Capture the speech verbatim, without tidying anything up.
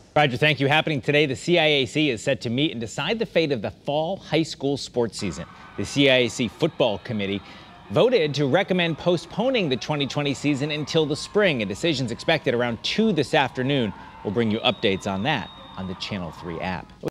Roger, thank you. Happening today, the C I A C is set to meet and decide the fate of the fall high school sports season. The C I A C Football Committee voted to recommend postponing the twenty twenty season until the spring. A decision's expected around two this afternoon. We'll bring you updates on that on the Channel three app.